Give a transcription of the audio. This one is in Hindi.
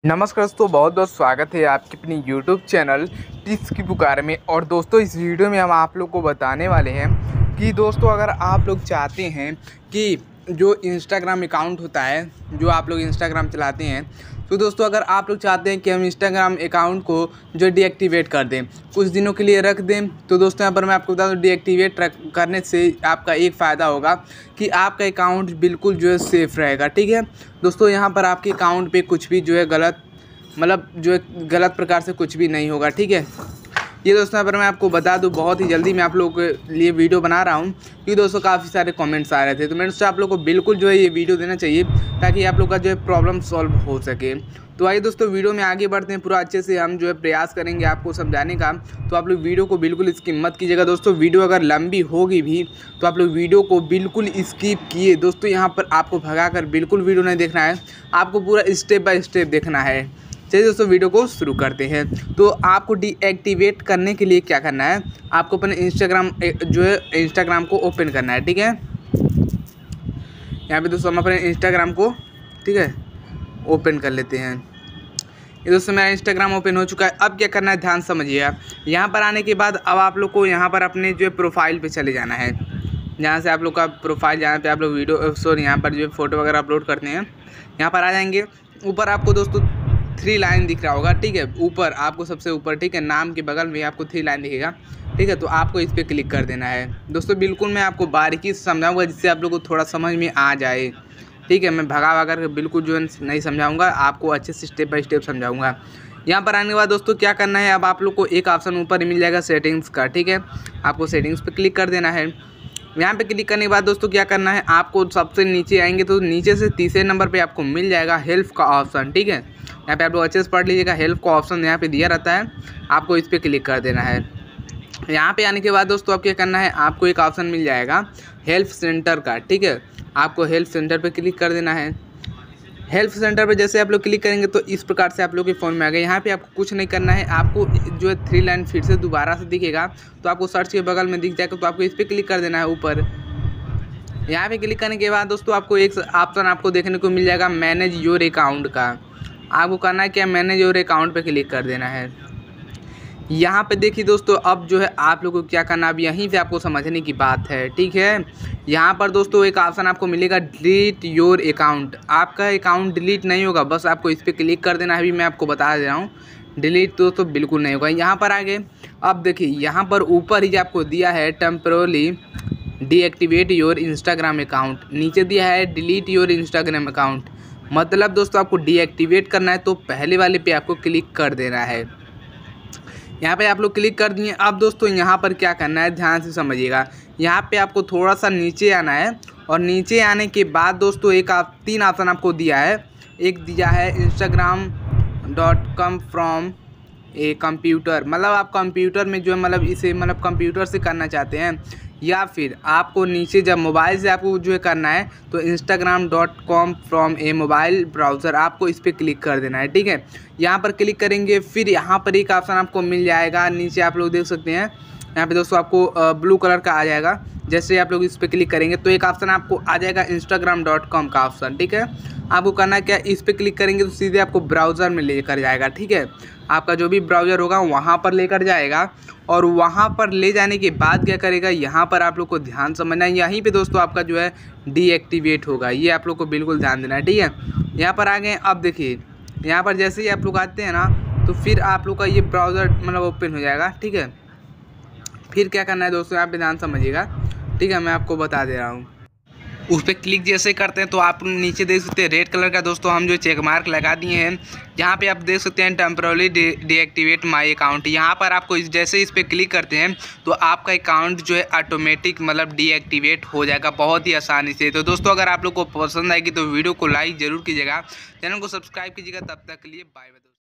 नमस्कार दोस्तों, बहुत बहुत स्वागत है आपके अपनी यूट्यूब चैनल टिप्स की पुकार में। और दोस्तों, इस वीडियो में हम आप लोग को बताने वाले हैं कि दोस्तों, अगर आप लोग चाहते हैं कि जो इंस्टाग्राम अकाउंट होता है, जो आप लोग इंस्टाग्राम चलाते हैं, तो दोस्तों अगर आप लोग चाहते हैं कि हम इंस्टाग्राम अकाउंट को जो डीएक्टिवेट कर दें, कुछ दिनों के लिए रख दें, तो दोस्तों यहाँ पर मैं आपको बता दूँ, डीएक्टिवेट करने से आपका एक फ़ायदा होगा कि आपका अकाउंट बिल्कुल जो है सेफ़ रहेगा। ठीक है दोस्तों, यहाँ पर आपके अकाउंट पे कुछ भी जो है गलत जो है गलत प्रकार से कुछ भी नहीं होगा। ठीक है, ये दोस्तों यहाँ पर मैं आपको बता दूं, बहुत ही जल्दी मैं आप लोगों के लिए वीडियो बना रहा हूँ क्योंकि दोस्तों काफ़ी सारे कमेंट्स आ रहे थे, तो मैंने सोचा आप लोगों को बिल्कुल जो है ये वीडियो देना चाहिए ताकि आप लोग का जो है प्रॉब्लम सॉल्व हो सके। तो आइए दोस्तों, वीडियो में आगे बढ़ते हैं। पूरा अच्छे से हम जो है प्रयास करेंगे आपको समझाने का, तो आप लोग वीडियो को बिल्कुल स्किप मत कीजिएगा। दोस्तों वीडियो अगर लंबी होगी भी तो आप लोग वीडियो को बिल्कुल स्किप किए। दोस्तों यहाँ पर आपको भगाकर बिल्कुल वीडियो नहीं देखना है, आपको पूरा स्टेप बाय स्टेप देखना है। चलिए दोस्तों, वीडियो को शुरू करते हैं। तो आपको डीएक्टिवेट करने के लिए क्या करना है, आपको अपने इंस्टाग्राम को ओपन करना है। ठीक है, यहाँ पे दोस्तों हम अपने इंस्टाग्राम को ओपन कर लेते हैं। ये दोस्तों मेरा इंस्टाग्राम ओपन हो चुका है। अब क्या करना है, ध्यान समझिएगा। यहाँ पर आने के बाद अब आप लोग को यहाँ पर अपने जो प्रोफाइल पे चले जाना है। जहाँ से आप लोग का प्रोफाइल, जहाँ पे आप लोग यहाँ पर जो फ़ोटो वगैरह अपलोड करते हैं, यहाँ पर आ जाएंगे। ऊपर आपको दोस्तों 3 लाइन दिख रहा होगा। ठीक है, ऊपर आपको सबसे ऊपर, ठीक है, नाम के बगल में आपको 3 लाइन दिखेगा। ठीक है, तो आपको इस पर क्लिक कर देना है। दोस्तों बिल्कुल मैं आपको बारीकी से समझाऊंगा जिससे आप लोग को थोड़ा समझ में आ जाए। ठीक है, मैं भगा कर बिल्कुल जो है नहीं समझाऊंगा, आपको अच्छे से स्टेप बाय स्टेप समझाऊंगा। यहाँ पर आने के बाद दोस्तों क्या करना है, अब आप लोग को एक ऑप्शन ऊपर मिल जाएगा सेटिंग्स का। ठीक है, आपको सेटिंग्स पे क्लिक कर देना है। यहाँ पे क्लिक करने के बाद दोस्तों क्या करना है, आपको सबसे नीचे आएंगे तो नीचे से तीसरे नंबर पे आपको मिल जाएगा हेल्प का ऑप्शन। ठीक है, यहाँ पे आप लोग अच्छे से पढ़ लीजिएगा, हेल्प का ऑप्शन यहाँ पे दिया रहता है, आपको इस पर क्लिक कर देना है। यहाँ पे आने के बाद दोस्तों आप क्या करना है, आपको एक ऑप्शन मिल जाएगा हेल्प सेंटर का। ठीक है, आपको हेल्प सेंटर पे क्लिक कर देना है। हेल्प सेंटर पे जैसे आप लोग क्लिक करेंगे तो इस प्रकार से आप लोग के फ़ोन में आ गए। यहाँ पे आपको कुछ नहीं करना है, आपको जो है 3 लाइन फिर से दोबारा से दिखेगा, तो आपको सर्च के बगल में दिख जाएगा, तो आपको इस पर क्लिक कर देना है ऊपर। यहाँ पे क्लिक करने के बाद दोस्तों आपको एक ऑप्शन आपको देखने को मिल जाएगा मैनेज योर अकाउंट का। आपको करना है क्या, मैनेज योर अकाउंट पे क्लिक कर देना है। यहाँ पे देखिए दोस्तों, अब जो है आप लोगों को क्या करना, अब यहीं से आपको समझने की बात है। ठीक है, यहाँ पर दोस्तों एक ऑप्शन आपको मिलेगा डिलीट योर अकाउंट। आपका अकाउंट डिलीट नहीं होगा, बस आपको इस पर क्लिक कर देना है। अभी मैं आपको बता दे रहा हूँ, डिलीट दोस्तों बिल्कुल नहीं होगा। यहाँ पर आगे अब देखिए, यहाँ पर ऊपर ही आपको दिया है temporary deactivate your Instagram account, नीचे दिया है डिलीट योर इंस्टाग्राम अकाउंट। मतलब दोस्तों आपको डीएक्टिवेट करना है तो पहले वाले पे आपको क्लिक कर देना है। यहाँ पे आप लोग क्लिक कर दिए। अब दोस्तों यहाँ पर क्या करना है, ध्यान से समझिएगा। यहाँ पे आपको थोड़ा सा नीचे आना है, और नीचे आने के बाद दोस्तों 3 ऑप्शन आपको दिया है। एक दिया है instagram.com फ्रॉम ए कंप्यूटर, मतलब आप कंप्यूटर में जो है इसे कंप्यूटर से करना चाहते हैं, या फिर आपको नीचे जब मोबाइल से आपको जो है करना है तो instagram.com from A mobile browser, आपको इस पर क्लिक कर देना है। ठीक है, यहाँ पर क्लिक करेंगे, फिर यहाँ पर एक ऑप्शन आपको मिल जाएगा, नीचे आप लोग देख सकते हैं। यहाँ पे दोस्तों आपको ब्लू कलर का आ जाएगा। जैसे आप लोग इस पर क्लिक करेंगे तो एक ऑप्शन आपको आ जाएगा instagram.com का ऑप्शन। ठीक है, आपको करना क्या, इस पर क्लिक करेंगे तो सीधे आपको ब्राउज़र में लेकर जाएगा। ठीक है, आपका जो भी ब्राउज़र होगा वहाँ पर लेकर जाएगा, और वहाँ पर ले जाने के बाद क्या करेगा, यहाँ पर आप लोग को ध्यान समझना है। यहीं पे दोस्तों आपका जो है डीएक्टिवेट होगा, ये आप लोग को बिल्कुल ध्यान देना है। ठीक है, यहाँ पर आ गए। अब देखिए यहाँ पर जैसे ही आप लोग आते हैं ना, तो फिर आप लोग का ये ब्राउज़र ओपन हो जाएगा। ठीक है, फिर क्या करना है दोस्तों, यहाँ पे ध्यान समझिएगा। ठीक है, मैं आपको बता दे रहा हूँ। उस पर क्लिक जैसे करते हैं तो आप नीचे देख सकते हैं रेड कलर का दोस्तों हम जो चेक मार्क लगा दिए हैं। यहाँ पे आप देख सकते हैं टेम्पररी डीएक्टिवेट माय अकाउंट। यहाँ पर आपको जैसे इस पर क्लिक करते हैं तो आपका अकाउंट जो है ऑटोमेटिक डीएक्टिवेट हो जाएगा बहुत ही आसानी से। तो दोस्तों अगर आप लोग को पसंद आएगी तो वीडियो को लाइक ज़रूर कीजिएगा, चैनल को सब्सक्राइब कीजिएगा। तब तक के लिए बाय बाय।